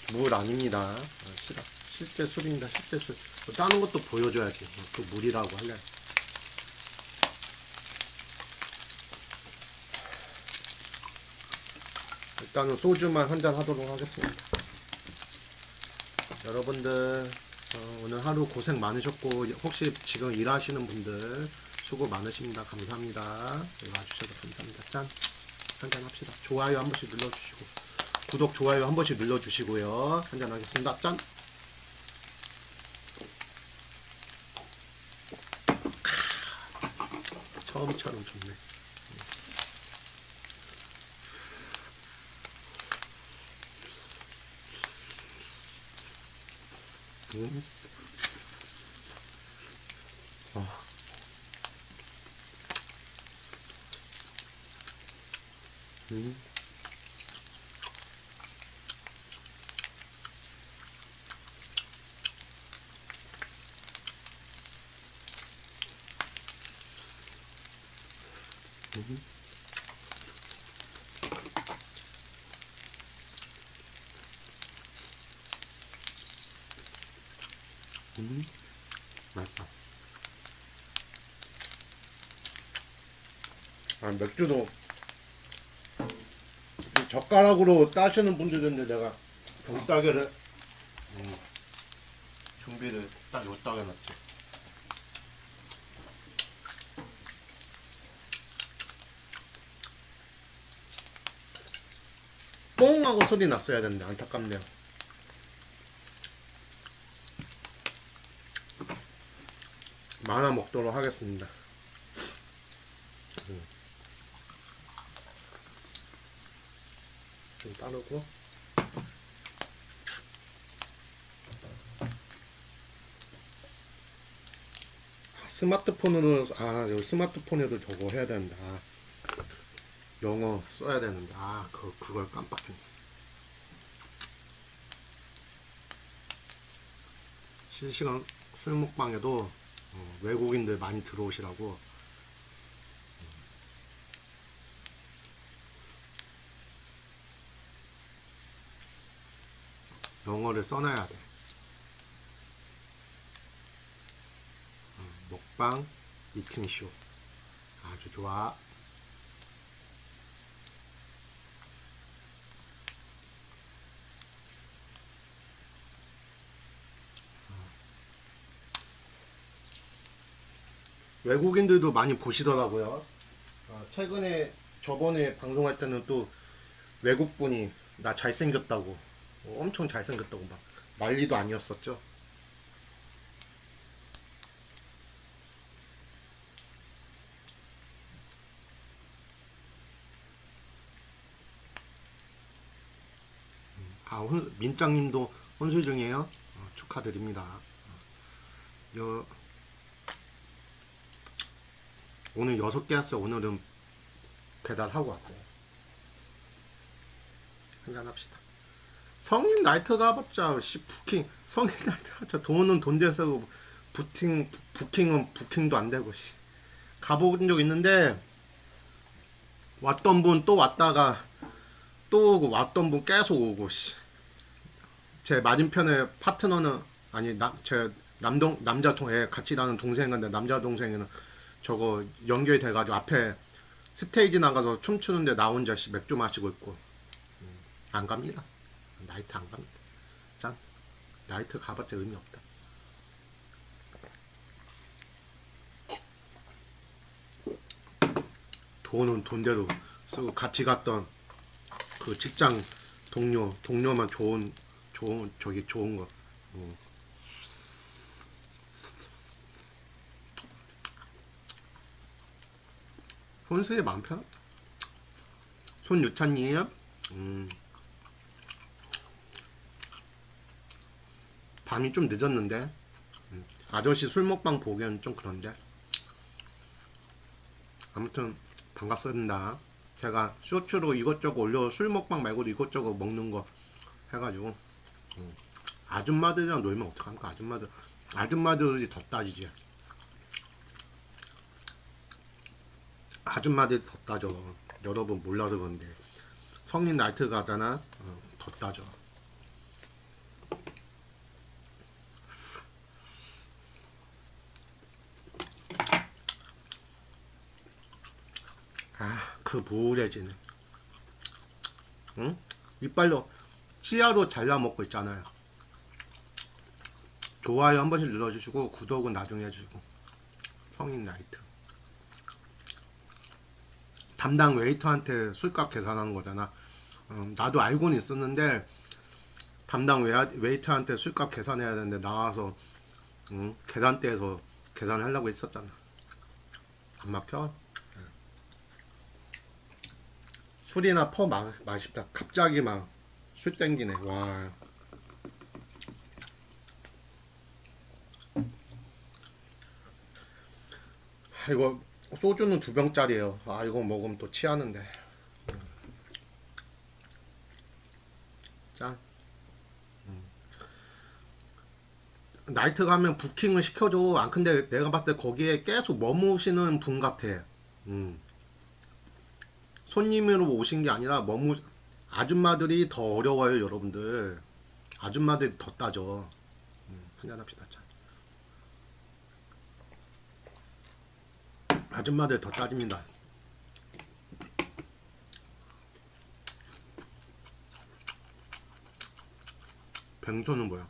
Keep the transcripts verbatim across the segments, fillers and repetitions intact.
물 아닙니다. 아, 실화. 실제 술입니다. 실제 술. 따는 것도 보여줘야지. 그 물이라고 할래. 일단은 소주만 한잔 하도록 하겠습니다. 여러분들 어, 오늘 하루 고생 많으셨고, 혹시 지금 일하시는 분들 수고 많으십니다. 감사합니다. 여기 와주셔서 감사합니다. 짠! 한잔 합시다. 좋아요 한 번씩 눌러주시고, 구독, 좋아요 한 번씩 눌러주시고요. 한잔 하겠습니다. 짠! 처음처럼 좋네. 음. 어. 음. 음. 음. 맛있다. 아, 맥주도 젓가락으로 따시는 분들도 있는데, 내가 병따개를 음, 준비를 딱 요따게 놨지. 뽕 하고 소리 났어야 되는데 안타깝네요. 많아 먹도록 하겠습니다. 음. 좀 따르고. 스마트폰으로, 아, 여기 스마트폰에도 저거 해야 된다. 영어 써야 되는데, 아, 그, 그걸 깜빡했네. 실시간 술 먹방에도 어, 외국인들 많이 들어오시라고. 영어를 써놔야 돼. 어, 먹방 이팅쇼 아주 좋아. 외국인들도 많이 보시더라고요. 어, 최근에 저번에 방송할 때는 또 외국분이 나 잘생겼다고, 어, 엄청 잘생겼다고 막 난리도 아니었었죠. 아, 혼, 민짱님도 혼술 중이에요? 어, 축하드립니다. 어, 여, 오늘 여섯 개 왔어요. 오늘은 배달하고 왔어요. 한잔 합시다. 성인 나이트 가봤자 씨, 부킹 성인 나이트 가봤자 돈은 돈 돼서 부팅 부킹은 부킹도 안 되고 씨. 가본 적 있는데 왔던 분 또 왔다가 또 오고, 왔던 분 계속 오고 씨. 제 맞은편에 파트너는, 아니 나, 제 남동 남자 동에 같이 다는 동생인데, 남자 동생은 저거 연결이 돼가지고 앞에 스테이지 나가서 춤추는데 나 혼자 씨 맥주 마시고 있고. 음, 안 갑니다. 나이트 안 갑니다. 짠. 나이트 가봤자 의미 없다. 돈은 돈대로 쓰고, 같이 갔던 그 직장 동료 동료만 좋은 좋은 저기 좋은 거. 어. 혼수에 마음 편? 손유찬이에요? 음. 밤이 좀 늦었는데, 음. 아저씨 술 먹방 보기엔 좀 그런데. 아무튼 반갑습니다. 제가 쇼츠로 이것저것 올려, 술 먹방 말고도 이것저것 먹는 거 해가지고. 음. 아줌마들이랑 놀면 어떡합니까? 아줌마들 아줌마들이 더 따지지. 아줌마들이 더 따져. 여러분 몰라서 그런데 성인 나이트 가잖아. 어, 더 따져. 느글느글해지네. 응? 이빨로 치아로 잘라 먹고 있잖아요. 좋아요 한 번씩 눌러주시고 구독은 나중에 해주시고. 성인 나이트. 담당 웨이터한테 술값 계산하는 거잖아. 음, 나도 알고는 있었는데 담당 웨이터한테 술값 계산해야 되는데 나와서 음, 계산대에서 계산하려고 했었잖아. 안 막혀? 술이나 퍼 마, 맛있다. 갑자기 막 술 땡기네. 와. 아, 이거 소주는 두 병짜리예요. 아 이거 먹으면 또 취하는데. 짠. 음. 나이트 가면 부킹을 시켜줘. 안 근데 내가 봤을 때 거기에 계속 머무시는 분 같아. 음. 손님으로 오신 게 아니라 머무 아줌마들이 더 어려워요, 여러분들. 아줌마들이 더 따져. 음, 한잔 합시다. 자. 아줌마들 더 따집니다. 뱅소는 뭐야?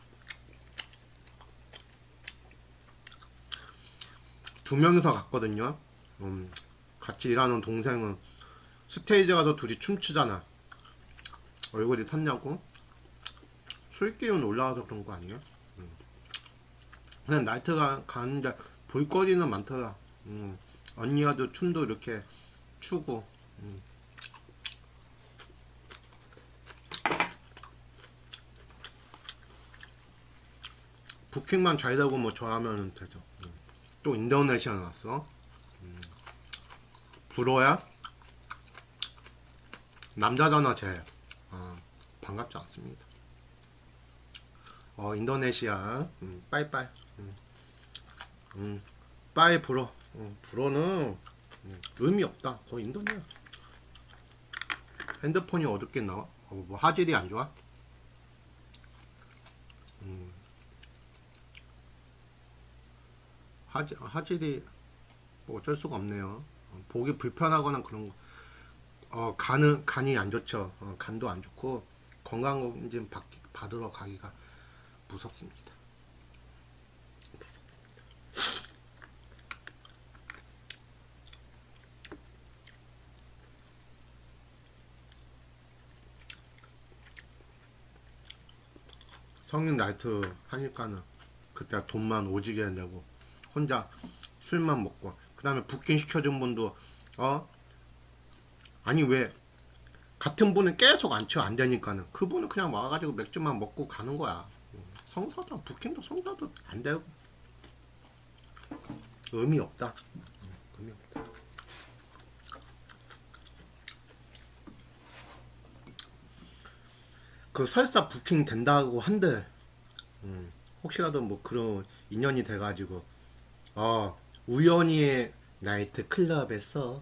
두 명이서 갔거든요. 음, 같이 일하는 동생은 스테이지 가서 둘이 춤추잖아. 얼굴이 탔냐고? 술 기운 올라와서 그런 거 아니에요? 음. 그냥 나이트가 가는데 볼거리는 많더라. 음. 언니가도 춤도 이렇게 추고. 음. 부킹만 잘 되고 뭐 좋아하면 되죠. 음. 또 인도네시아 나왔어. 음. 불어야? 남자잖아 쟤. 아, 반갑지 않습니다. 어 인도네시아. 음, 빠이빠이. 음. 음, 빠이 불어. 음, 불어는 음, 의미 없다. 거의 인도네시아. 핸드폰이 어둡게 나와? 어, 뭐 화질이 안 좋아? 음. 화질, 화질이 뭐 어쩔 수가 없네요. 어, 보기 불편하거나 그런 거. 어, 간은, 간이 안 좋죠. 어, 간도 안 좋고 건강검진 받, 받으러 가기가 무섭습니다. 무섭습니다. 성인 나이트 하니까는 그때 돈만 오지게 내고 혼자 술만 먹고, 그 다음에 부킹 시켜준 분도 어 아니 왜 같은 분은 계속 앉혀 안 되니까는 그분은 그냥 와가지고 맥주만 먹고 가는 거야. 성사도 부킹도 성사도 안 되고 의미 없다. 의미 없다. 그 설사 부킹 된다고 한들 음, 혹시라도 뭐 그런 인연이 돼가지고 어 우연히의 나이트 클럽에서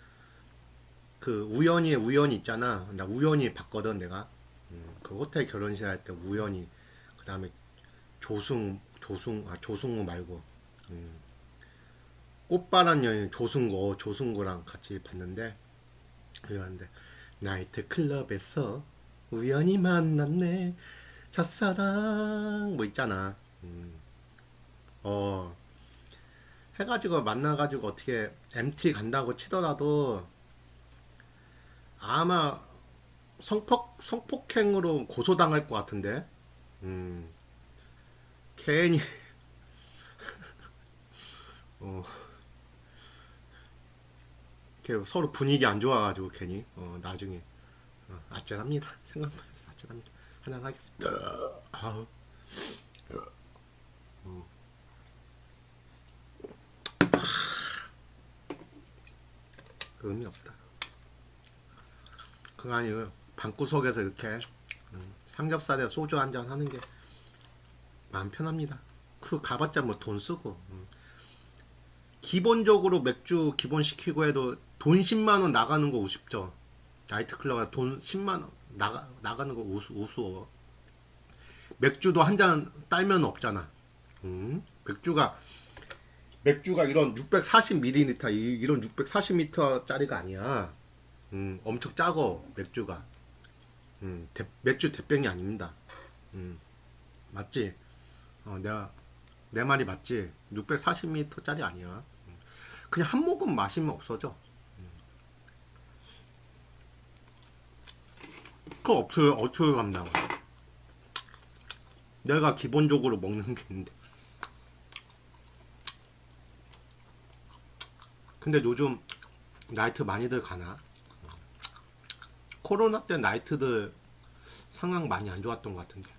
그 우연히의 우연히 있잖아. 나 우연히 봤거든 내가. 음, 그 호텔 결혼식 할 때 우연히. 그 다음에 조승 조승 아 조승우 말고 음, 꽃바람 여인 조승구 조승구랑 같이 봤는데 그런데 나이트 클럽에서 우연히 만났네 첫사랑 뭐 있잖아. 음, 어 해가지고 만나가지고 어떻게 엠티 간다고 치더라도 아마 성폭 성폭행으로 고소당할 것 같은데. 음, 괜히 어 이렇게 서로 분위기 안 좋아가지고 괜히 어 나중에 어, 아찔합니다. 생각만 해도 아찔합니다. 한잔 하겠습니다. 아우. 어. 의미 없다. 그거 아니고 방구석에서 이렇게 음, 삼겹살에 소주 한잔 하는 게 마음 편합니다. 그 가봤자 뭐 돈 쓰고 음. 기본적으로 맥주 기본 시키고 해도 돈 십만 원 나가는 거 우습죠. 나이트클럽에 돈 십만 원 나가, 나가는 거 우스, 우스워. 맥주도 한 잔 딸면 없잖아. 음? 맥주가 맥주가 이런 육백사십 밀리리터 이, 이런 육백사십 밀리리터 짜리가 아니야. 음, 엄청 작어 맥주가. 음, 대, 맥주 대병이 아닙니다. 음, 맞지? 어, 내가 내 말이 맞지? 육백사십 밀리리터짜리 아니야. 그냥 한 모금 마시면 없어져. 그거 어떻게 어떻게 감당해? 내가 기본적으로 먹는 게 있는데. 근데 요즘 나이트 많이들 가나? 코로나 때 나이트들 상황 많이 안 좋았던 것 같은데.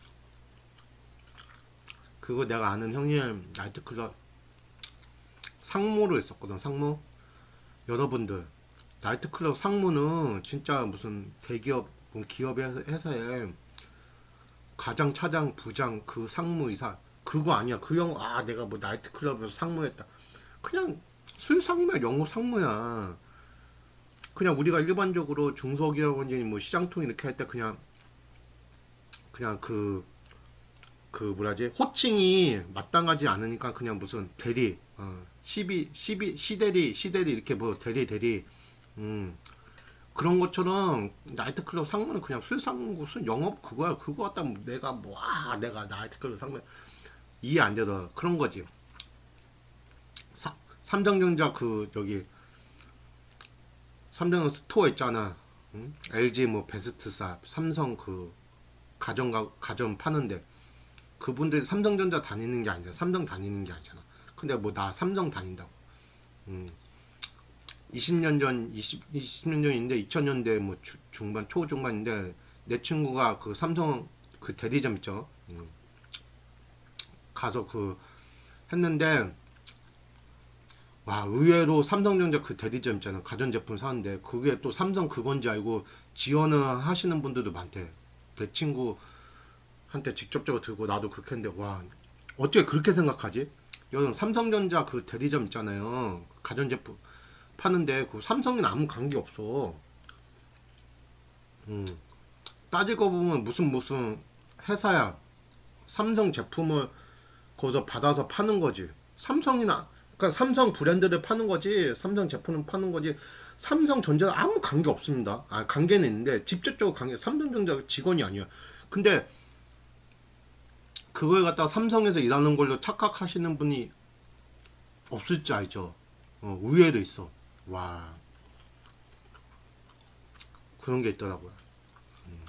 그거 내가 아는 형님 나이트클럽 상무로 있었거든. 상무. 여러분들 나이트클럽 상무는 진짜 무슨 대기업 뭐 기업의 회사에 가장 차장 부장 그 상무 이사 그거 아니야. 그 형 아 내가 뭐 나이트클럽에서 상무했다. 그냥 술 상무야. 영업 상무야. 그냥 우리가 일반적으로 중소기업원이 뭐 시장통 이렇게 할 때 그냥 그냥 그 그 뭐라지 호칭이 마땅하지 않으니까 그냥 무슨 대리 어 시비 시비 시대리 시대리 이렇게 뭐 대리 대리 음 그런 것처럼 나이트클럽 상무는 그냥 술 상무 술 영업 그거야. 그거 갖다 내가 뭐 아 내가 나이트클럽 상무 이해 안 되더라. 그런 거지. 사, 삼성전자 그 여기 삼성 스토어 있잖아. 응? 엘지 뭐 베스트샵 삼성 그 가전 가, 가전 파는데 그분들이 삼성전자 다니는 게 아니잖아. 삼성 다니는 게 아니잖아. 근데 뭐 나 삼성 다닌다고. 음. 이십 년 전, 이십, 이십 년 전인데 이천 년대 뭐 주, 중반, 초중반인데 내 친구가 그 삼성 그 대리점 있죠. 음. 가서 그 했는데 와 의외로 삼성전자 그 대리점 있잖아. 가전제품 사는데 그게 또 삼성 그건지 알고 지원을 하시는 분들도 많대. 내 친구 한테 직접적으로 들고 나도 그렇게 했는데 와 어떻게 그렇게 생각하지? 여러분 삼성전자 그 대리점 있잖아요. 가전제품 파는데 그 삼성이는 아무 관계 없어. 음. 따지고 보면 무슨 무슨 회사야. 삼성 제품을 거기서 받아서 파는 거지. 삼성이나 그러니까 삼성 브랜드를 파는 거지. 삼성 제품을 파는 거지. 삼성전자는 아무 관계 없습니다. 아 관계는 있는데 직접적으로 관계 삼성전자 직원이 아니야. 근데 그걸 갖다가 삼성에서 일하는 걸로 착각하시는 분이 없을 줄 알죠. 어, 의외로 있어. 와 그런 게 있더라고요. 음.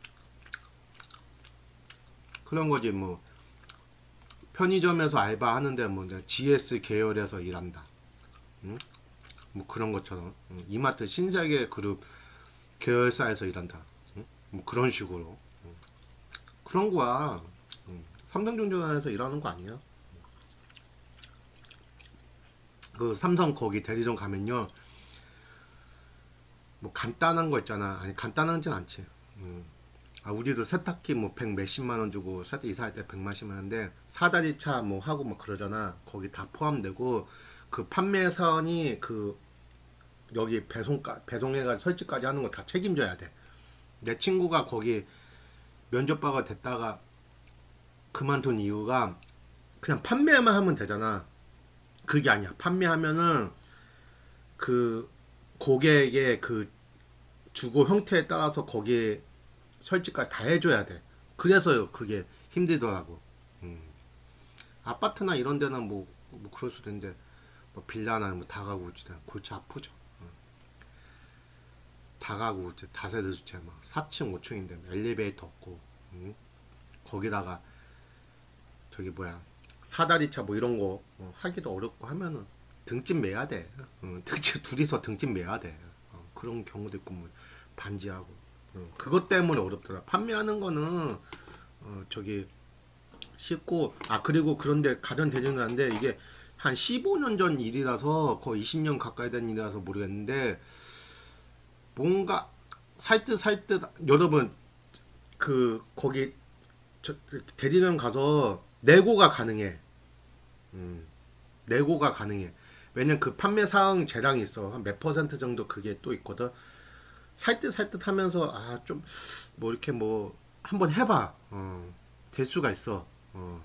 그런 거지 뭐 편의점에서 알바하는데 뭐 지에스 계열에서 일한다. 응? 뭐 그런 것처럼 응? 이마트 신세계 그룹 계열사에서 일한다. 응? 뭐 그런 식으로 응. 그런 거야. 응. 삼성전자에서 일하는 거 아니야? 그 삼성 거기 대리점 가면요 뭐 간단한 거 있잖아. 아니 간단하진 않지. 응. 아 우리도 세탁기 뭐 백 몇십만 원 주고 세탁 이사할 때 백몇십만 원인데 사다리 차 뭐 하고 막 그러잖아. 거기 다 포함되고 그 판매사원이 그 여기 배송까 배송해가 설치까지 하는 거 다 책임져야 돼. 내 친구가 거기 면접바가 됐다가 그만둔 이유가 그냥 판매만 하면 되잖아. 그게 아니야. 판매하면은 그 고객의 그 주고 형태에 따라서 거기에 설치까지 다 해줘야 돼. 그래서 그게 힘들더라고. 음. 아파트나 이런 데는 뭐, 뭐 그럴 수도 있는데 뭐 빌라나 뭐 다가구 주택 골치 아프죠. 어. 다가구 다세대 주택 막 사 층 오 층인데 엘리베이터 없고 음. 거기다가 저기 뭐야 사다리차 뭐 이런 거 어, 하기도 어렵고 하면은 등짐 매야 돼. 어, 등짐 둘이서 등짐 매야 돼. 어, 그런 경우도 있고 뭐 반지하고 어, 그것 때문에 어렵더라. 판매하는 거는 어, 저기 쉽고 아 그리고 그런데 가전 대전은 한데 이게 한 십오 년 전 일이라서 거의 이십 년 가까이 된 일이라서 모르겠는데 뭔가 살듯 살듯 여러분 그 거기 저, 대리점 가서 내고가 가능해. 음, 내고가 가능해. 왜냐면 그 판매 사항 재량이 있어. 한 몇 퍼센트 정도 그게 또 있거든. 살듯 살듯 하면서 아 좀 뭐 이렇게 뭐 한번 해봐. 어, 될 수가 있어. 어.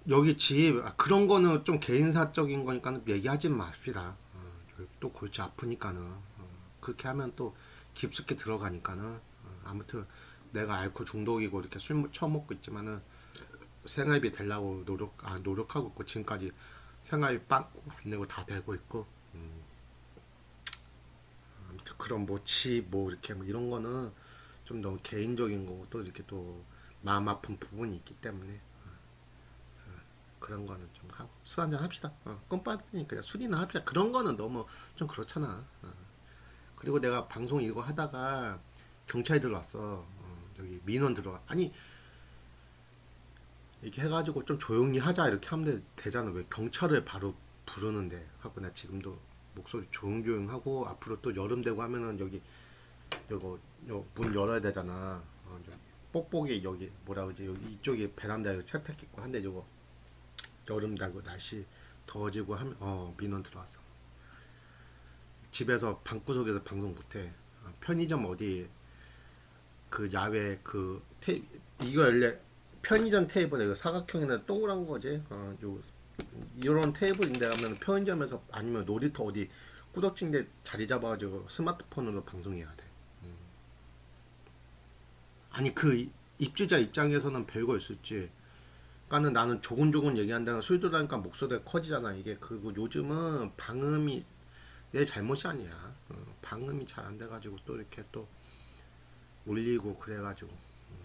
여기 집 아, 그런 거는 좀 개인사적인 거니까 얘기하지 맙시다. 어, 여기 또 골치 아프니까는 어, 그렇게 하면 또 깊숙이 들어가니까는 어, 아무튼 내가 알코올 중독이고 이렇게 술 처먹고 있지만은 생활비 되려고 노력 아 노력하고 있고 지금까지 생활비 빵꾸 안 내고 다 되고 있고 음, 아무튼 그런 뭐 집 뭐 이렇게 뭐 이런 거는 좀 너무 개인적인 거고 또 이렇게 또 마음 아픈 부분이 있기 때문에 그런 거는 좀 하고 술 한잔 합시다. 어, 껌 빠지니까 술이나 합시다. 그런 거는 너무 좀 그렇잖아. 어. 그리고 내가 방송 이거 하다가 경찰이 들어왔어. 어, 여기 민원 들어와. 아니 이렇게 해가지고 좀 조용히 하자 이렇게 하면 되잖아. 왜 경찰을 바로 부르는데 하고 나 지금도 목소리 조용조용하고 앞으로 또 여름 되고 하면은 여기 요거 요 문 열어야 되잖아. 어, 여기 뽁뽁이 여기 뭐라 그러지 여기 이쪽에 베란다에 세탁기 있고 한데 요거 여름 되고 날씨 더워지고 하면 어 민원 들어왔어. 집에서 방구석에서 방송 못해. 어, 편의점 어디 그 야외 그 테, 이거 원래 편의점 테이블에 이거 사각형이나 동그란 거지. 어, 요 이런 테이블인데 가면 편의점에서 아니면 놀이터 어디 꾸덕진데 자리 잡아가지고 스마트폰으로 방송해야 돼. 음. 아니 그 입주자 입장에서는 별거 있을지. 그러니까는 나는 조곤조곤 얘기한다는 소리 들으니까 목소리가 커지잖아. 이게 그리고 요즘은 방음이 내 잘못이 아니야. 어, 방음이 잘 안 돼가지고 또 이렇게 또 울리고 그래가지고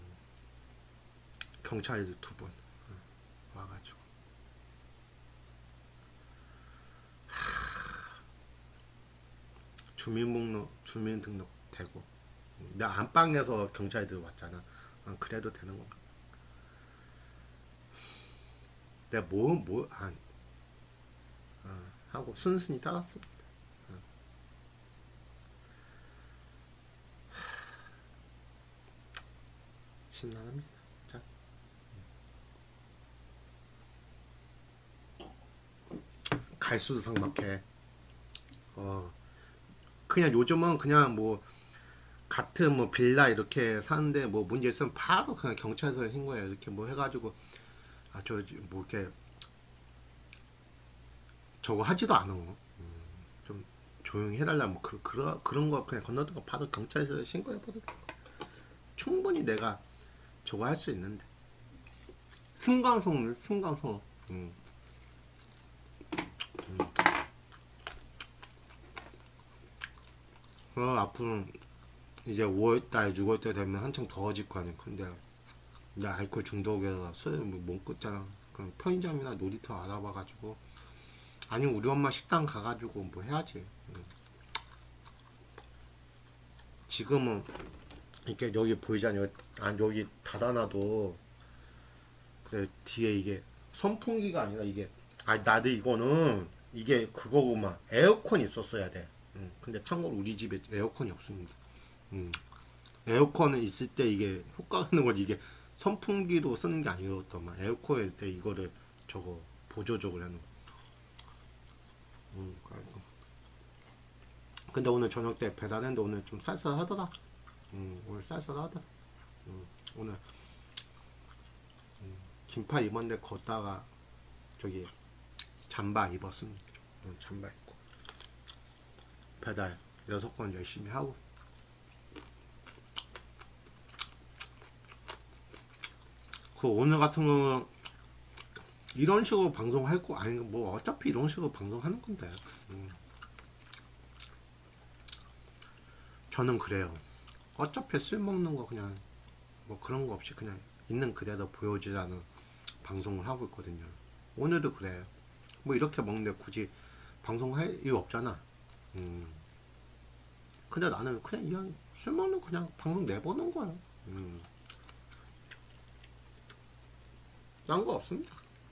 경찰도 두 번 와가지고 주민등록 주민등록 되고 나 안방에서 경찰들 왔잖아. 어, 그래도 되는 건가? 내가 뭐뭐안 어, 하고 순순히 따랐어. 어. 심란합니다. 자, 갈수도 삭막해. 어, 그냥 요즘은 그냥 뭐 같은 뭐 빌라 이렇게 사는데 뭐 문제 있으면 바로 그냥 경찰서에 신고해 이렇게 뭐 해가지고 아 저 뭐 이렇게 저거 하지도 않아. 음, 좀 조용히 해달라 뭐 그, 그런 그런 거 그냥 건너뛰고 바로 경찰서에 신고해버려. 충분히 내가 저거 할 수 있는데 승강송 승강송. 음, 음. 어, 앞으로 이제 오월달 유월달 되면 한창 더워질 거 아니야. 근데 나 알코올 중독에서 술못 끊잖아. 그럼 편의점이나 놀이터 알아봐가지고 아니면 우리 엄마 식당 가가지고 뭐 해야지. 응. 지금은 이렇게 여기 보이잖아. 여기, 아, 여기 닫아놔도 그래 뒤에 이게 선풍기가 아니라 이게 아 나도 이거는 이게 그거구만 에어컨 있었어야 돼. 응. 근데 참고로 우리 집에 에어컨이 없습니다. 응. 에어컨은 있을 때 이게 효과가 있는 거지. 이게 선풍기로 쓰는 게 아니었더만 에어컨일 때 이거를 저거 보조적으로 하는 거. 음, 그래가지고. 근데 오늘 저녁 때 배달했는데 오늘 좀 쌀쌀하더라. 음, 오늘 쌀쌀하다. 음, 오늘 긴팔 입었는데 걷다가 저기 잠바 입었습니다. 음, 잠바 입고 배달 여섯 건 열심히 하고. 그 오늘 같은 경우는 이런 식으로 방송할 거 아니 뭐 어차피 이런 식으로 방송하는 건데. 음. 저는 그래요. 어차피 술 먹는 거 그냥 뭐 그런 거 없이 그냥 있는 그대로 보여주자는 방송을 하고 있거든요. 오늘도 그래요. 뭐 이렇게 먹는데 굳이 방송할 이유 없잖아. 음. 근데 나는 그냥 이왕 술 먹는 거 그냥 방송 내보는 거야. 음. 딴 거 없습니다.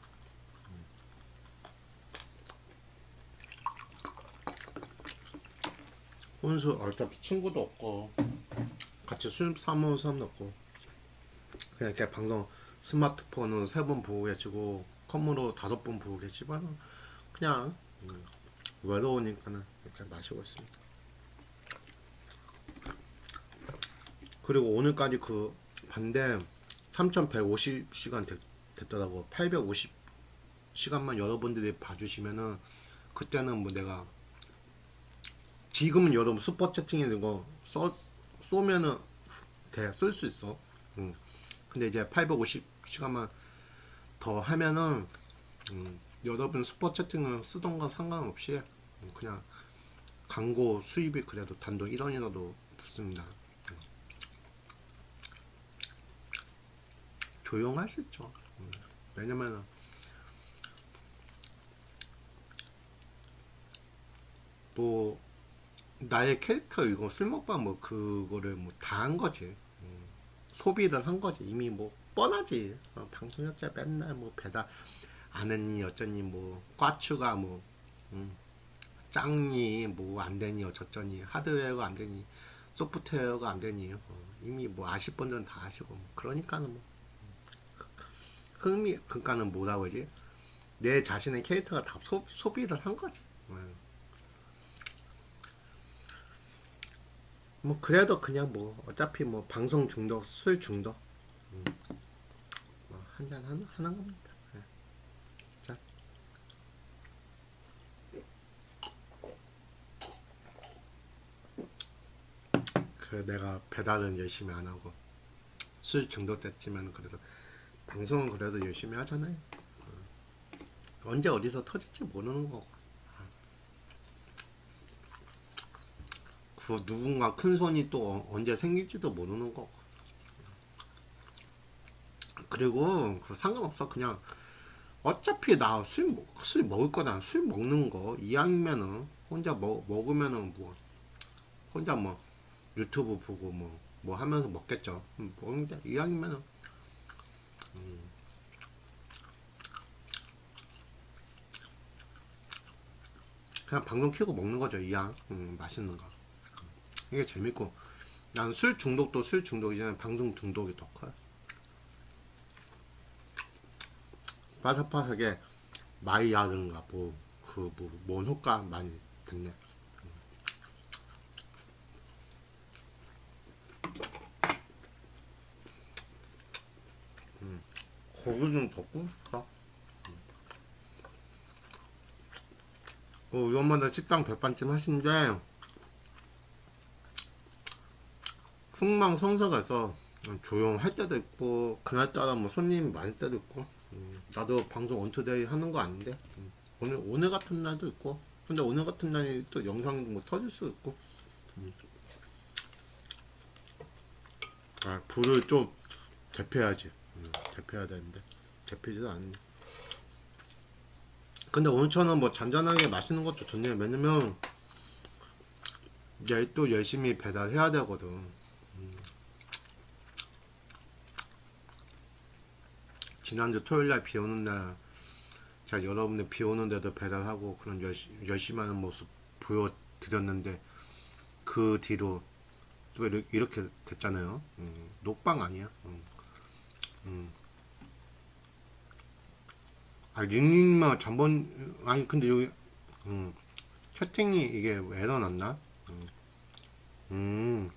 혼수 어차피 친구도 없고 같이 술 사먹는 사람도 없고 그냥 이렇게 방송 스마트폰으로 세 번 보고 계시고 컴으로 다섯 번 보고 계시면 그냥 음, 외로우니까는 이렇게 마시고 있습니다. 그리고 오늘까지 그 반대 삼천백오십 시간 됐, 됐더라고. 팔백오십 시간만 여러분들이 봐주시면은 그때는 뭐 내가 지금은 여러분 슈퍼 채팅에 이거 써 쏘면은 돼 쓸 수 있어. 음. 근데 이제 팔백오십 시간만 더 하면은 음, 여러분 슈퍼 채팅을 쓰던 건 상관없이 음, 그냥 광고 수입이 그래도 단돈 일 원이라도 붙습니다. 음. 조용할 수 있죠. 음. 왜냐면은 뭐 나의 캐릭터 이거 술 먹방 뭐 그거를 뭐 다 한 거지. 음. 소비를 한 거지. 이미 뭐 뻔하지. 어, 방송역자 맨날 뭐 배달 안 했니 어쩌니 뭐 과추가 뭐 음, 짱니 뭐 안 되니 어쩌니 하드웨어가 안 되니 소프트웨어가 안 되니 어, 이미 뭐 아실 분들은 다 아시고 뭐. 그러니까는 뭐 흥미 그러니까는 뭐라고 하지 내 자신의 캐릭터가 다 소, 소비를 한 거지. 음. 뭐 그래도 그냥 뭐 어차피 뭐 방송 중독 술 중독 음, 뭐 한잔 하는, 하는 겁니다. 네. 자. 그 내가 배달은 열심히 안 하고 술 중독됐지만 그래도 방송은 그래도 열심히 하잖아요. 어. 언제 어디서 터질지 모르는 거고. 그 누군가 큰 손이 또 언제 생길지도 모르는 거고. 그리고 그 상관없어. 그냥 어차피 나 술 술 먹을 거다. 술 먹는 거 이왕이면은 혼자 먹 먹으면은 뭐 혼자 뭐 유튜브 보고 뭐 뭐 하면서 먹겠죠. 먹는데 이왕이면은 음, 그냥 방송 켜고 먹는 거죠. 이왕 음, 맛있는 거. 이게 재밌고 난 술 중독도 술 중독이잖아. 방송 중독이 더 커요. 바삭바삭하게 마이야든가 뭐그뭐뭔 효과 많이 됐네. 음. 고기 좀 더 구울까? 어, 위험마다 식당 백반쯤 하신데 흥망성쇠가서 조용할 때도 있고 그날따라 뭐 손님 많을 때도 있고 음, 나도 방송 원투데이 하는 거 아닌데 음, 오늘 오늘 같은 날도 있고 근데 오늘 같은 날이 또 영상이 뭐 터질 수도 있고 음. 아 불을 좀 대표해야지. 음, 대표해야 되는데 대표지도 않네. 근데 오늘처럼 뭐 잔잔하게 마시는 것도 좋네요. 왜냐면 내일 또 열심히 배달해야 되거든. 음. 지난주 토요일날 비 오는 날 제가 여러분들 비 오는데도 배달하고 그런 열시, 열심히 하는 모습 보여드렸는데 그 뒤로 또 이렇게 됐잖아요. 음, 녹방 아니야. 음, 음. 아 닉님만 전번 아니 근데 여기 음, 채팅이 이게 에러 났나? 음, 음,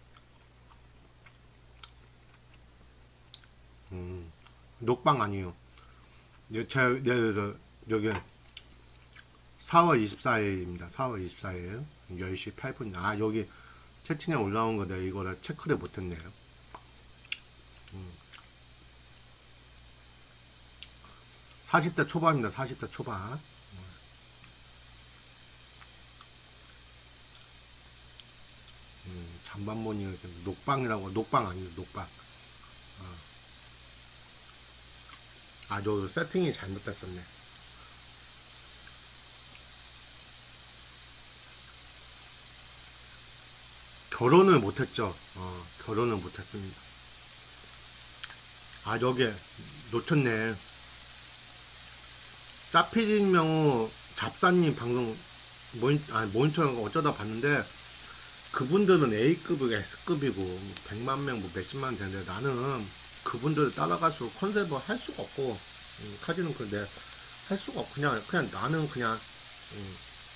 음. 녹방 아니에요. 제가 내가 여기 사월 이십사일입니다. 사월 이십사일 열 시 팔 분. 아 여기 채팅에 올라온 거 내가 이거를 체크를 못했네요. 음. 사십 대 초반입니다. 사십 대 초반. 음, 잠반모니 녹방이라고 녹방 아니에요. 녹방. 어. 아, 저 세팅이 잘못됐었네. 결혼을 못했죠. 어, 결혼을 못했습니다. 아, 저기 놓쳤네. 짜피진 명호 잡사님 방송 모니, 아, 모니터링 어쩌다 봤는데 그분들은 A급이고 S급이고 백만 명, 뭐 몇십만 되는데 나는 그분들을 따라갈수록 컨셉을 할 수가 없고 음, 카지는 근데 할 수가 없고 그냥 그냥 나는 그냥 음,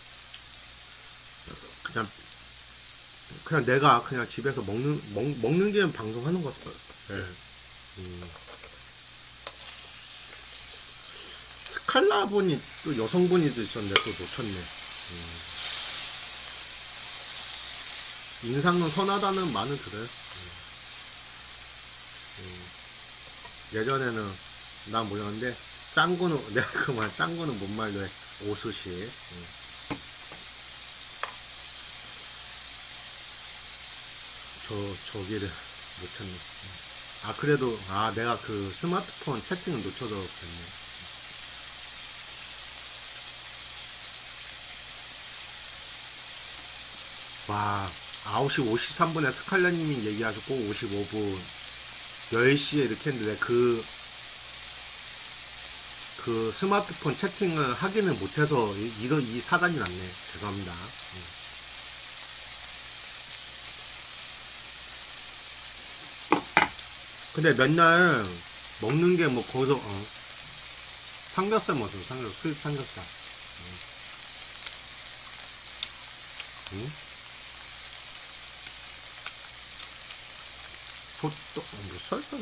그냥 그냥 내가 그냥 집에서 먹는 먹, 먹는 게 방송하는 거였어요. 네. 음. 칼라분이 또 여성분이 또 있었는데 또 놓쳤네. 음. 인상은 선하다는 말은 들어요. 음. 음. 예전에는 난 몰랐는데 짱구는 내가 그 말 짱구는 뭔 말로 해. 오수시. 음. 저 저기를 놓쳤네. 음. 아 그래도 아 내가 그 스마트폰 채팅을 놓쳐서 그랬네. 와 아홉 시 오십삼 분에 스칼렛님이 얘기하셨고 오십오 분 열 시에 이렇게 했는데 그, 그 스마트폰 채팅을 하기는 못해서 이, 이런 이 사단이 났네. 죄송합니다. 음. 근데 맨날 먹는 게 뭐 거기서 어, 삼겹살 먹었어. 삼겹살 수입 삼겹살. 음. 응? 소떡 뭐 설설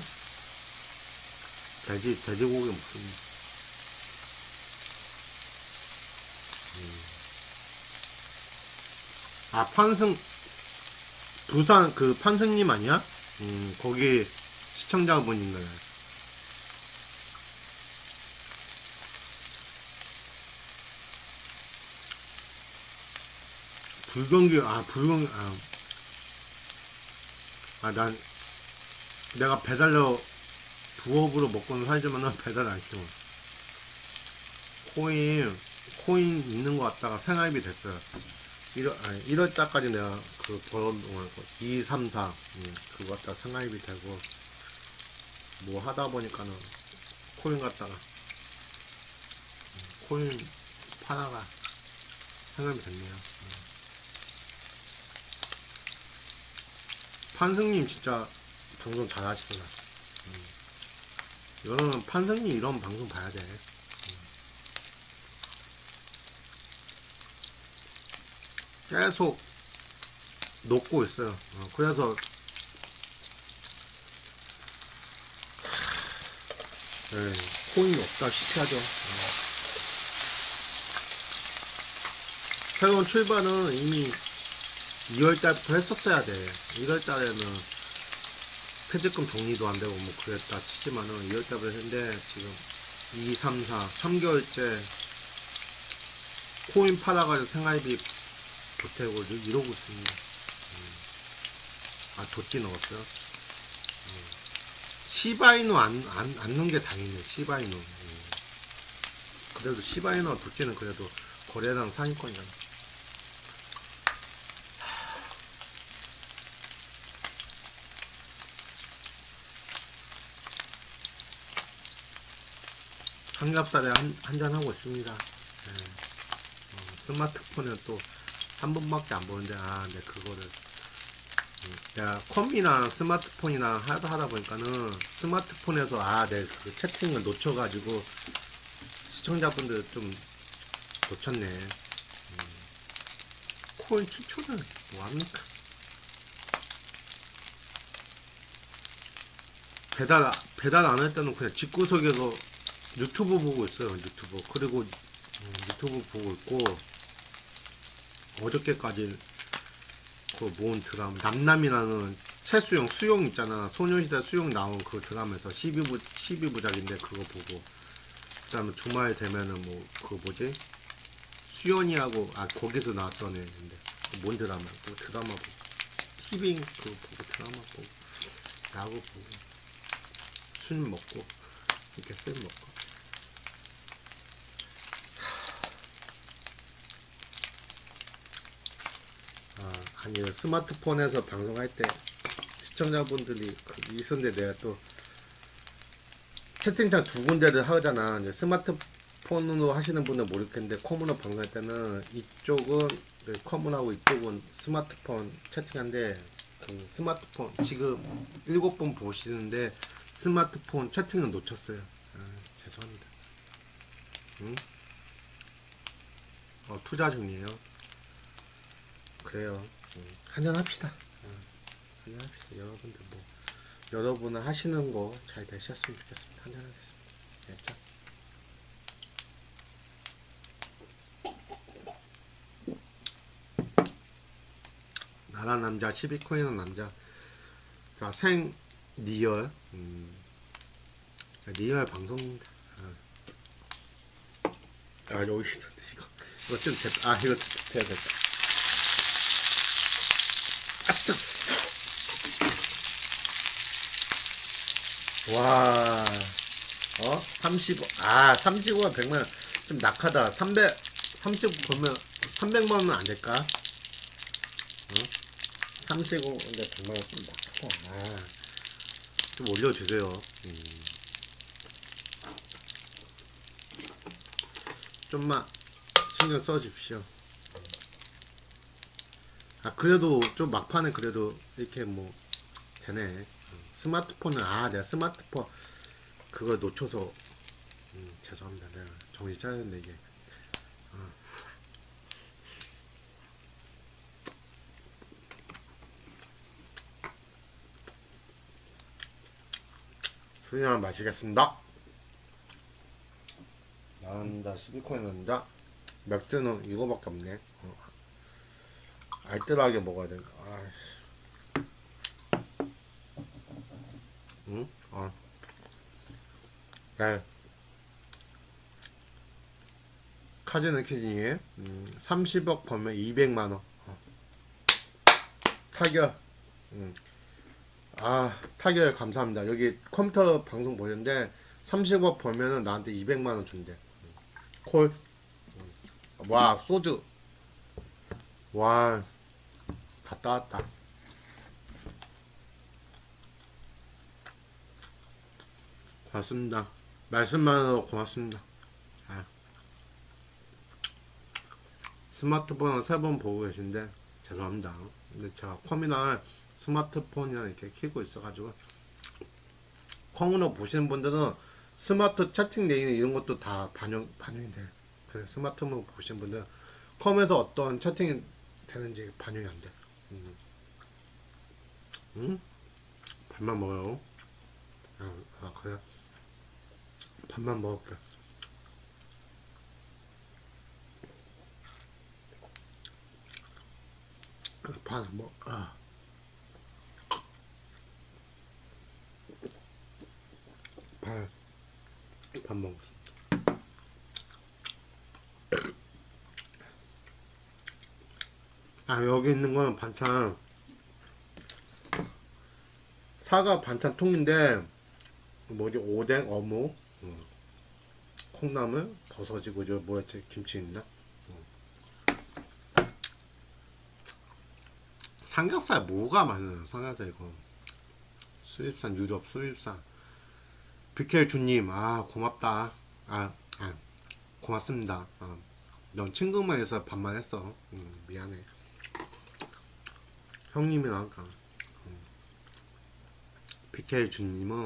돼지 돼지고기 먹습니다. 음. 아 판승 부산 그 판승님 아니야? 음 거기 시청자분인가요? 불경기 아 불경 아아난 내가 배달료 부업으로 먹고는 살지만은 배달 안 시켜. 코인 코인 있는 거 같다가 생활비 됐어요. 일월 아니 일월 달까지 내가 그 벌어놓은 거 이, 삼, 사 음, 그거 갖다 생활비 되고 뭐 하다 보니까는 코인 갖다가 음, 코인 팔아가 생활비 됐네요. 음. 판승님 진짜 방송 잘 하시더라. 음. 이거는 판승님 이런 방송 봐야 돼. 음. 계속 녹고 있어요. 어, 그래서 네, 코인이 없다 시켜야죠. 어. 새로운 출발은 이미 이월 달부터 했었어야 돼. 일월 달에는 퇴직금 정리도 안 되고 뭐 그랬다 치지만은 이월 달부터 했는데 지금 이, 삼, 사, 삼 개월째 코인 팔아가지고 생활비 보태고 이러고 있습니다. 음. 아 도끼 넣었어요? 음. 시바이누 안, 안, 안 넣은 게 다행이네. 시바이누. 음. 그래도 시바이누와 도끼는 그래도 거래량 상위권이잖아. 삼겹살에 한, 한잔 하고 있습니다. 네. 어, 스마트폰은 또 한 번밖에 안 보는데, 아, 네, 그거를. 음, 내가 컴이나 스마트폰이나 하다 하다 보니까는 스마트폰에서, 아, 네, 그 채팅을 놓쳐가지고 시청자분들 좀 놓쳤네. 음, 코인 추천은 뭐합니까? 배달, 배달 안 할 때는 그냥 집구석에서 유튜브 보고 있어요. 유튜브. 그리고 음, 유튜브 보고 있고 어저께까지 그 모은 드라마 남남이라는 최수용 수용 있잖아. 소녀시대 수용 나온 그 드라마에서 십이 부 십이 부작인데 그거 보고 그다음에 주말 되면은 뭐 그 뭐지 수연이하고 아 거기서 나왔던 애인데 뭔 드라마 그 드라마 보고 티빙 그거 보고 드라마 보고 야구 보고 술 먹고 이렇게 술 먹고 아, 아니 스마트폰에서 방송할 때 시청자분들이 그 있었는데 내가 또 채팅창 두 군데를 하잖아. 이제 스마트폰으로 하시는 분은 모르겠는데 컴으로 방송할 때는 이쪽은 컴으로 하고 이쪽은 스마트폰 채팅한데 그 스마트폰 지금 일곱 번 보시는데 스마트폰 채팅은 놓쳤어요. 아, 죄송합니다. 응? 어, 투자 중이에요. 그래요. 응. 한잔 합시다. 응. 한잔 합시다. 여러분들 뭐 여러분은 하시는 거 잘 되셨으면 좋겠습니다. 한잔 하겠습니다. 네, 자. 나란 남자 십이 코인은 남자. 자, 생 리얼. 음. 리얼 방송입니다. 아, 아 여기 있었는데 이거 이거 좀 됐다. 아 이거 돼야 됐다. 와, 어? 삼십오, 아, 삼십오가 백만 원. 좀 낙하다. 삼백, 삼십 보면 삼백만 원은 안 될까? 어? 삼십오인데 백만 원 좀 낙하다. 아, 좀 올려주세요. 음. 좀만 신경 써주십시오. 아, 그래도 좀 막판에 그래도 이렇게 뭐 되네. 스마트폰은 아 내가 스마트폰 그걸 놓쳐서 음, 죄송합니다. 내가 정신 차렸는데 이게 어. 수영을 마시겠습니다. 나온다. 십이 코인 난다. 맥주는 이거밖에 없네. 어. 알뜰하게 먹어야 돼. 아이씨. 응? 어. 네. 카지노 키즈님 음, 삼십억 벌면 이백만 원. 어. 타결. 음. 아, 타결 감사합니다. 여기 컴퓨터 방송 보는데 삼십억 벌면은 나한테 이백만 원 준대. 콜. 음. 와, 소주. 와, 다 따왔다. 고맙습니다. 말씀만으로 고맙습니다. 아. 스마트폰을 세 번 보고 계신데 죄송합니다. 근데 제가 컴이나 스마트폰이랑 이렇게 키고 있어가지고 컴으로 보시는 분들은 스마트 채팅 내용 이런 것도 다 반영 반영이 돼. 그래서 스마트폰 보시는 분들 컴에서 어떤 채팅이 되는지 반영이 안 돼. 음. 음? 밥만 먹어요. 아, 아 그래. 밥만 먹을게. 밥 안 먹. 아. 밥. 밥 먹었어. 아 여기 있는 건 반찬. 사과 반찬 통인데 뭐지 오뎅 어묵 음. 콩나물 버섯이고 저 뭐였지 김치 있나 음. 삼겹살 뭐가 많아요. 삼겹살 이거 수입산 유럽 수입산 비케이 주님 아 고맙다. 아, 아 고맙습니다. 아, 넌 친구만 해서 반만 했어. 음, 미안해. 형님이랑 아까 음. 비케이 주님은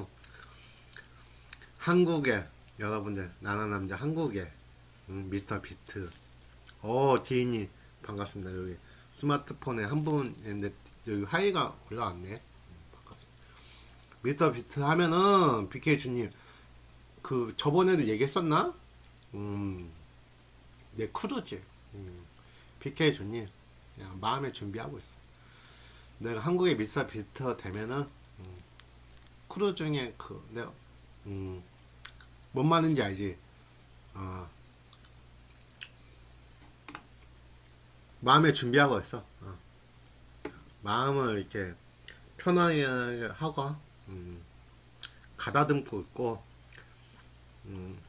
한국에 여러분들 나나남자 한국에 음, 미스터 비트 어 디인이 반갑습니다. 여기 스마트폰에 한 분인데 여기 하이가 올라왔네. 음, 반갑습니다. 미스터 비트 하면은 비케이 주님 그 저번에도 얘기했었나? 음, 내 크루즈 음, 비케이 주님 그냥 마음에 준비하고 있어. 내가 한국에 미스터 비트 되면은 음, 크루 중에 그 내가 음, 뭔 말인지 알지? 어, 마음에 준비하고 있어. 어. 마음을 이렇게 편하게 하고 음, 가다듬고 있고 음,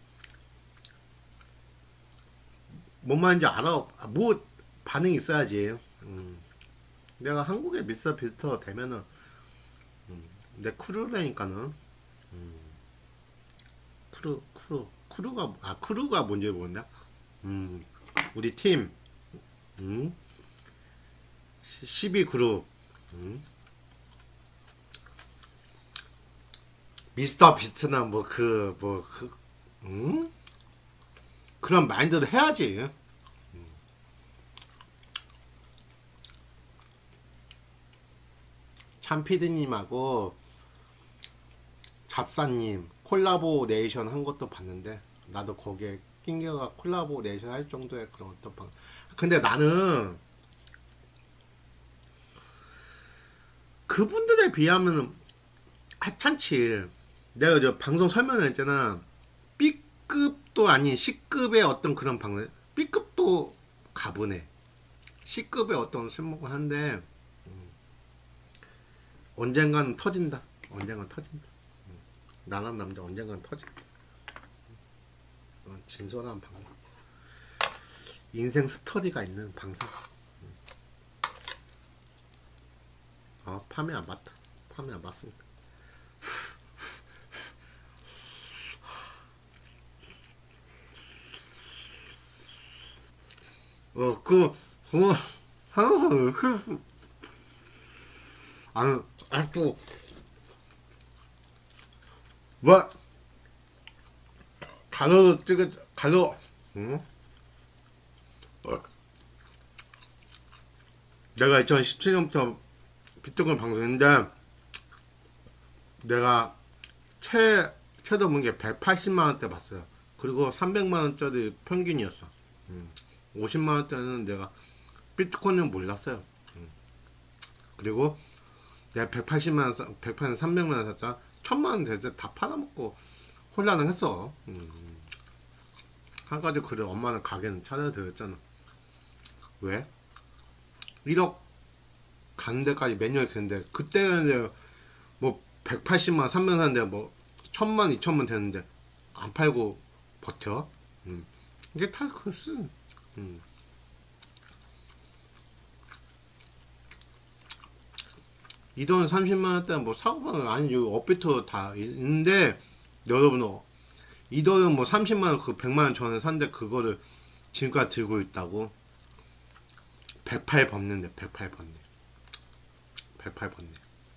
뭔 말인지 알아. 뭐 반응이 있어야지. 음, 내가 한국에 미스터 비스터 되면은 음, 내 크루라니까는 음, 크루 크루 크루가 아 크루가 뭔지 모른다. 음, 우리 팀 음, 십이 그룹 음, 미스터 비스트나 뭐 그 뭐 그 음? 그런 마인드도 해야지. 음. 참피디님하고 잡사님 콜라보레이션 한 것도 봤는데 나도 거기에 낑겨가 콜라보레이션 할 정도의 그런 어떤 방. 근데 나는 그분들에 비하면은 하찮지. 내가 저 방송 설명했잖아. B급도 아닌 C급의 어떤 그런 방송. B급도 가보네. C급의 어떤 쓸모가 한데 음, 언젠가는 터진다. 언젠가는 터진다. 음, 나란 남자 언젠가는 터진다. 어, 진솔한 방송. 인생 스토리가 있는 방송. 음. 아, 팜이 안 맞다. 팜이 안 맞습니다. 어, 그, 그, 항상, 그, 아, 아, 또, 뭐, 가로로 찍어, 가로, 응? 어. 내가 이천십칠 년부터 비트코인 방송했는데, 내가 최, 최도 본 게 백팔십만 원대 봤어요. 그리고 삼백만 원짜리 평균이었어. 음. 오십만 원대는 내가 비트코인을 몰랐어요. 음. 그리고 내가 백팔십만 원, 백팔십, 삼백만 원 샀잖아. 천만 원 됐을 때 다 팔아먹고 혼란을 했어. 음. 한 가지 그래, 엄마는 가게는 찾아드렸잖아. 왜? 일억 가는 데까지 몇 년이 됐는데, 그때는 뭐 백팔십만 원, 삼백만 원 샀는데 뭐 천만, 이천만 됐는데 안 팔고 버텨? 음. 이게 다 그랬어. 음. 이 돈 삼십만 원대 뭐 사고는 아니, 요 업비트 다 있는데, 여러분, 이 돈은 뭐 삼십만 원, 그 백만 원 전에 샀는데, 그거를 지금까지 들고 있다고? 백팔 법는데, 백팔 법네. 백팔 법네.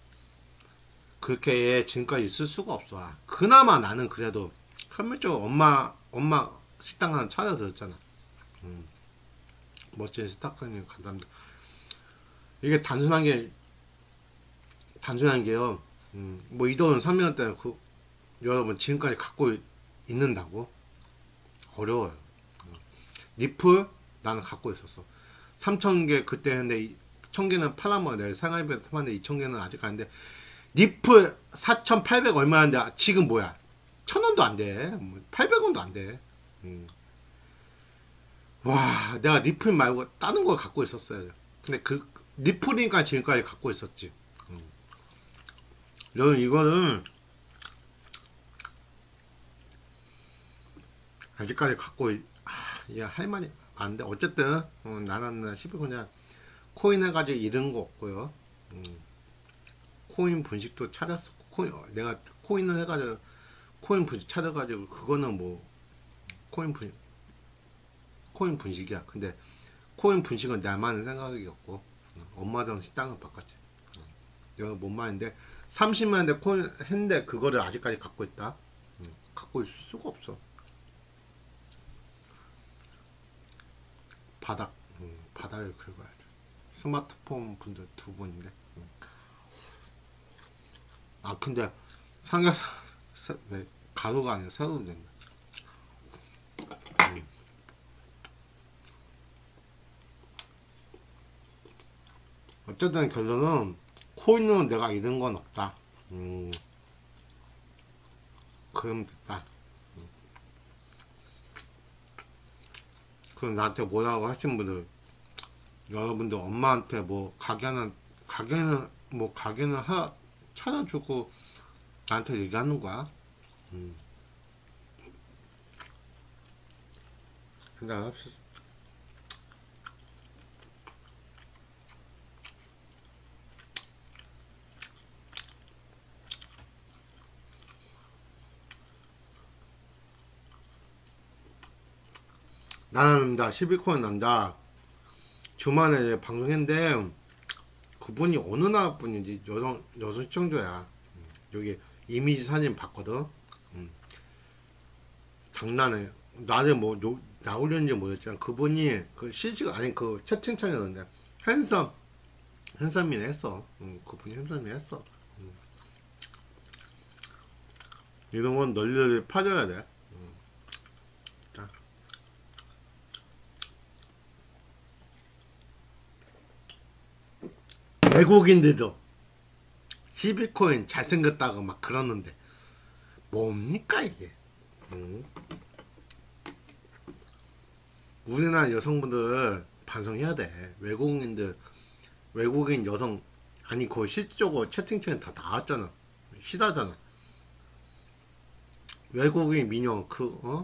그렇게 지금까지 있을 수가 없어. 아, 그나마 나는 그래도 선물적으로 엄마, 엄마 식당 하나 차려들었잖아. 음. 멋진 스타크님 감사합니다. 이게 단순한 게, 단순한 게요. 음, 뭐 이 돈은 삼백 원대 그, 여러분 지금까지 갖고 있는다고? 어려워요. 음. 니플 나는 갖고 있었어. 삼천 개 그때 했는데 천 개는 팔아먹어. 내가 생활비에서 팔았는데 이천 개는 아직 안 돼. 니플 사천팔백 얼마인데 지금 뭐야? 천 원도 안 돼. 팔백 원도 안 돼. 음. 와, 내가 니플 말고 다른 걸 갖고 있었어요. 근데 그 니플이니까 지금까지 갖고 있었지. 음. 여러분 이거는 아직까지 갖고 있... 아, 야, 할 말이 안 돼. 어쨌든 어, 나는 십이 그냥 코인 해가지고 잃은 거 없고요. 음. 코인 분식도 찾았었고, 코인, 내가 코인을 해가지고 코인 분식 찾아가지고 그거는 뭐 코인 분 코인 분식이야. 근데 코인 분식은 나만의 생각이었고, 엄마랑 식당을 바꿨지. 내가 뭔 말인데 삼십만 원대 코인 했는데 그거를 아직까지 갖고 있다. 갖고 있을 수가 없어. 바닥, 음, 바닥을 긁어야 돼. 스마트폰 분들 두 분인데. 음. 아 근데 삼겹살 네, 가루가 아니라 새로 된다. 음. 어쨌든 결론은 코인은 내가 잃은 건 없다. 음. 그럼 됐다. 음. 그럼 나한테 뭐라고 하신 분들, 여러분들 엄마한테 뭐 가게는 가게는 뭐 가게는 하나 찾아주고 나한테 얘기하는 거야. 음. 생각합시다. 나는 남자 십이 코인 남자 주말에 방송했는데 그분이 어느 나라 분인지 여성 여성 시청자야. 음. 여기 이미지 사진 봤거든. 음. 장난해. 나를 뭐 요, 나오려는지 모르겠지만 그분이 그 시즈가 아니 그 채팅창이었는데 핸섬 핸섬이네 했어. 음, 그분이 핸섬이 했어. 음. 이런 건 널리 퍼져야 돼. 음. 자. 외국인들도 십이 코인 잘생겼다고 막 그러는데 뭡니까 이게. 음. 우리나라 여성분들 반성해야 돼. 외국인들 외국인 여성 아니 그거 실질적으로 채팅창에 다 나왔잖아. 시다잖아. 외국인 미녀 그 어?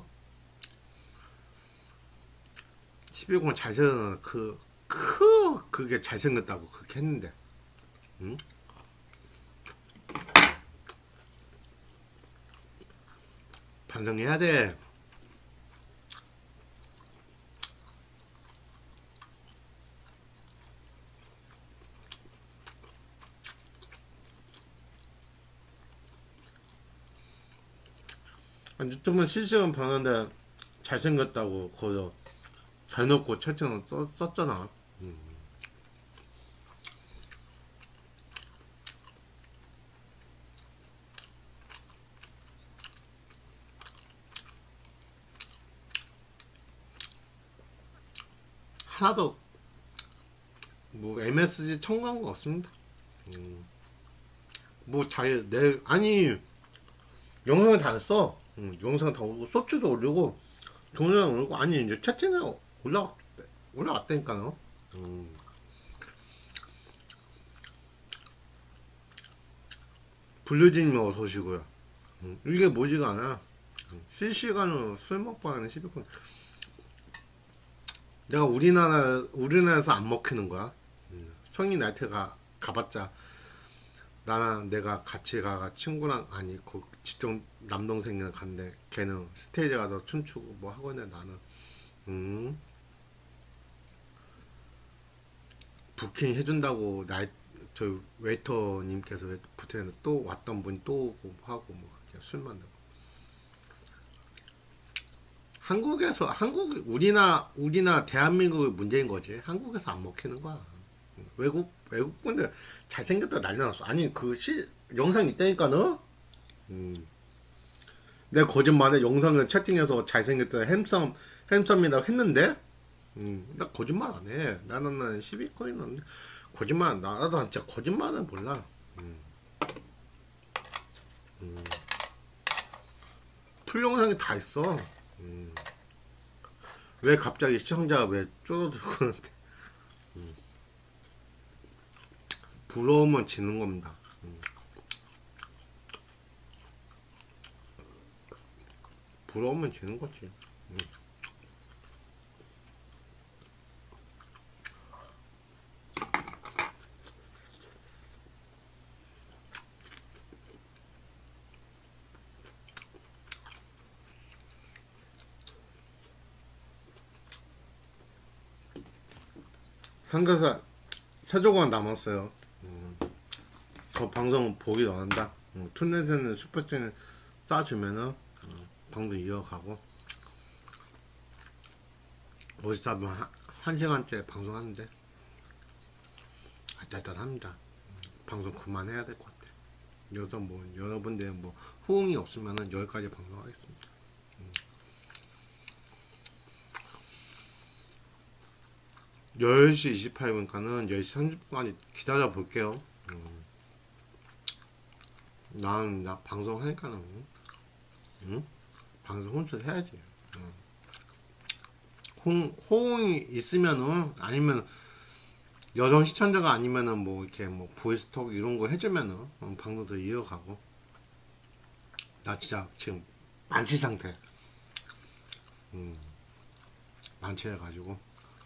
십일 공 잘생겼 그, 그 그게 잘생겼다고 그렇게 했는데 응? 반성해야 돼. 유튜브는 실시간 방하는데 잘생겼다고 거기서 대놓고 채팅을 써, 썼잖아. 음. 하나도 뭐 엠에스지 청구한 거 없습니다. 음. 뭐 잘 내 아니 영상을 다 써. 음, 영상 다 올리고 소츠도 올리고 동영상 올리고 아니 이제 채팅에 올라 올라왔다니까요. 음. 블루진님 어서 오시고요. 음, 이게 뭐지가 않아. 음, 실시간으로 술 먹방하는 십이 콘. 내가 우리나라 우리나라에서 안 먹히는 거야. 음, 성인 나이트가 가봤자 나랑 내가 같이 가가 친구랑 아니 그 직접 남동생이랑 갔는데 걔는 스테이지 가서 춤추고 뭐 하고 있는데 나는 음 부킹 해준다고 나이 저 웨이터님께서 붙여는데 또 왔던 분이 또 오고 하고 뭐 술 만나고 한국에서 한국 우리나 우리나 대한민국의 문제인 거지. 한국에서 안 먹히는 거야. 외국 외국 분들 잘생겼다 난리 났어. 아니 그 시 영상 있다니까 너. 음. 내가 거짓말에 영상을 채팅해서 잘생겼다 햄섬 햄섬이라고 했는데 음, 나 거짓말 안 해. 나는 난 십이 코인 거짓말 나도 진짜 거짓말은 몰라. 음. 음. 풀 영상이 다 있어. 음. 왜 갑자기 시청자가 왜 줄어들고 그러는데 음. 부러우면 지는 겁니다. 음. 부러우면 지는 거지. 음. 삼겹살 세 조각 남았어요. 음. 저 방송 보기도 안 한다. 음. 툰넷에는 슈퍼챗 싸주면은 음. 방송 이어가고 어디서 하면 한, 한 시간째 방송하는데 아, 대단합니다. 음. 방송 그만해야 될 것 같아. 여기서 뭐 여러분들 뭐 호응이 없으면은 여기까지 방송하겠습니다. 음. 열 시 이십팔 분까지는 열 시 삼십 분까지 기다려 볼게요. 음. 난, 나 방송 하니까는, 응? 방송 혼자 해야지. 응. 홍, 호응이 있으면은, 아니면, 여성 시청자가 아니면은, 뭐, 이렇게, 뭐, 보이스톡 이런 거 해주면은, 어, 방송도 이어가고. 나 진짜 지금 만취 상태. 음, 만취해가지고.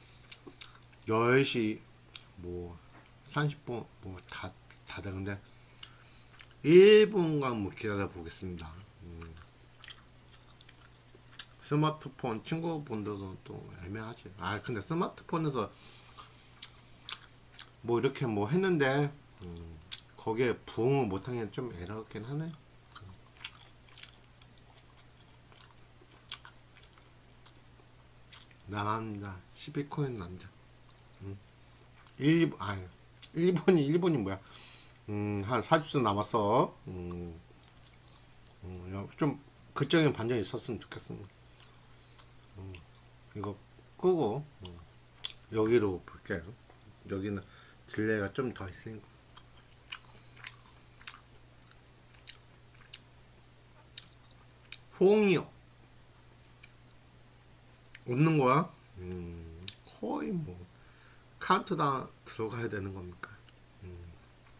열 시, 뭐, 삼십 분, 뭐, 다, 다 되는데, 일 분간 뭐 기다려 보겠습니다. 음. 스마트폰 친구분들도 또 애매하지. 아 근데 스마트폰에서 뭐 이렇게 뭐 했는데 음, 거기에 부응을 못하는 게 좀 애롭긴 하네. 남자 십이 코인 남자. 음. 일 아 일본이 일본이 뭐야? 음, 한 사십 초 남았어. 음, 음, 좀 그쪽에 반전이 있었으면 좋겠습니다. 음, 이거 끄고 음, 여기로 볼게요. 여기는 딜레이가 좀 더 있으니까. 호응이 없는 거야? 음, 거의 뭐 카운트다운 들어가야 되는 겁니까? 음.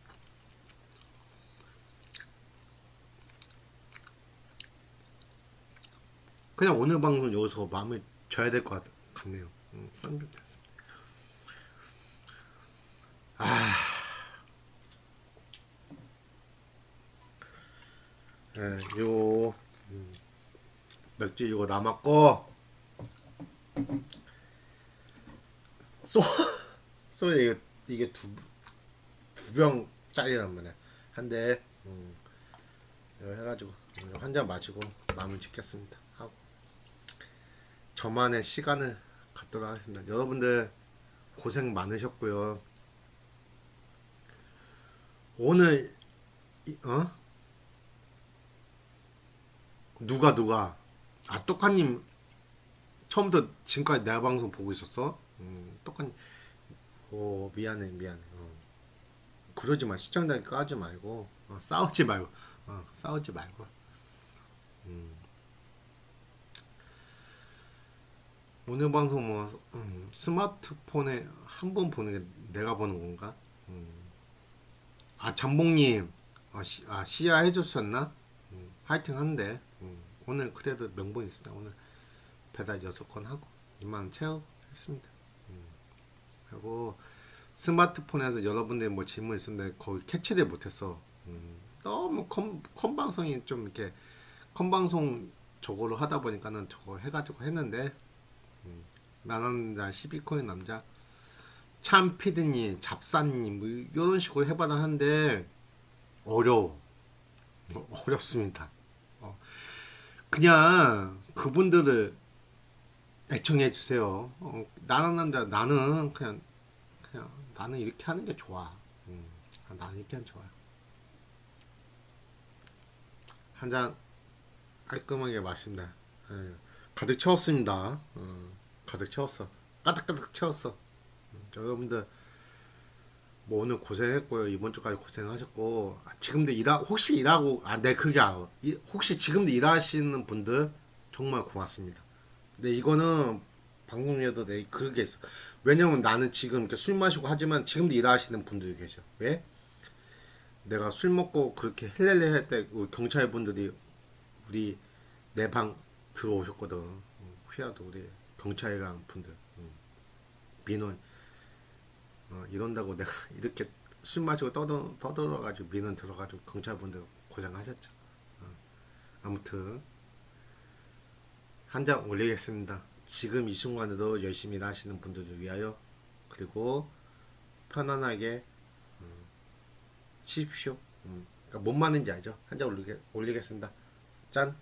그냥 오늘 방송 여기서 마음을 줘야 될 것 같네요. 음, 쌍욕됐어. 아, 네, 요 음, 맥주 이거 남았고 소 소리 이게 이게 두 두 병짜리란 말이야. 한대 음, 이거 해가지고 한 잔 마시고 마음을 짓겠습니다. 하고 저만의 시간을 갖도록 하겠습니다. 여러분들 고생 많으셨고요. 오늘 이- 어 누가 누가 아 똑같님 처음부터 지금까지 내 방송 보고 있었어? 음, 똑같님 오 미안해 미안해. 어. 그러지 마 시청자기 까지 말고 어, 싸우지 말고 어, 싸우지 말고 음. 오늘 방송 뭐 음, 스마트폰에 한 번 보는 게 내가 보는 건가? 음. 아 잠봉님 아, 시, 아 시야 해줬었나? 음, 화이팅 한데 음, 오늘 그래도 명분 있습니다. 오늘 배달 여섯 건 하고 이만 원 채우겠습니다. 음, 그리고 스마트폰에서 여러분들이 뭐 질문 있었는데 거기 캐치를 못했어. 음, 너무 컴, 컴 방송이 좀 이렇게 컴 방송 저거로 하다 보니까는 저거 해가지고 했는데 음, 나는 자 십이 코인 남자 참피디님 잡사님 뭐 이런 식으로 해봐라 하는데 어려워. 어, 어렵습니다. 어, 그냥 그분들을 애청해 주세요. 어, 나는 남자 나는 그냥 그냥 나는 이렇게 하는 게 좋아. 음, 아, 나는 이렇게 하는 게 좋아. 한 잔 깔끔하게 마십니다. 예, 가득 채웠습니다. 어, 가득 채웠어. 가득가득 채웠어. 음, 여러분들 뭐 오늘 고생했고요. 이번 주까지 고생하셨고 아, 지금도 일하 혹시 일하고 아 네 그게 알아. 이, 혹시 지금도 일하시는 분들 정말 고맙습니다. 근데 이거는 방송 중에도 내 그게 있어. 왜냐면 나는 지금 이렇게 술 마시고 하지만 지금도 일하시는 분들이 계셔. 왜? 내가 술 먹고 그렇게 헬렐레 할 때 경찰 분들이 우리 내 방 들어오셨거든. 음, 혹시라도 우리 경찰관 분들 음, 민원 어, 이런다고 내가 이렇게 술 마시고 떠들, 떠들어가지고 민원 들어가지고 경찰분들 고생하셨죠. 어, 아무튼 한 장 올리겠습니다. 지금 이 순간에도 열심히 일하시는 분들을 위하여 그리고 편안하게 음, 쉬십시오. 음, 그러니까 뭔 말인지 알죠? 한 장 올리겠, 올리겠습니다. 짠!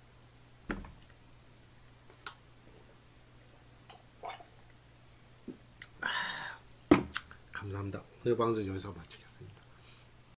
감사합니다. 오늘 방송 여기서 마치겠습니다.